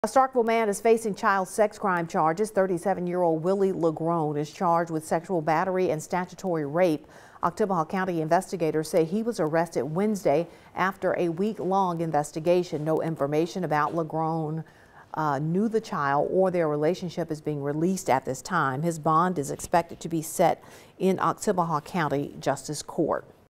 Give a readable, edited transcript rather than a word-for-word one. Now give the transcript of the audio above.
A Starkville man is facing child sex crime charges. 37-year-old Willie LaGrone is charged with sexual battery and statutory rape. Oktibbeha County investigators say he was arrested Wednesday after a week-long investigation. No information about LaGrone knew the child or their relationship is being released at this time. His bond is expected to be set in Oktibbeha County Justice Court.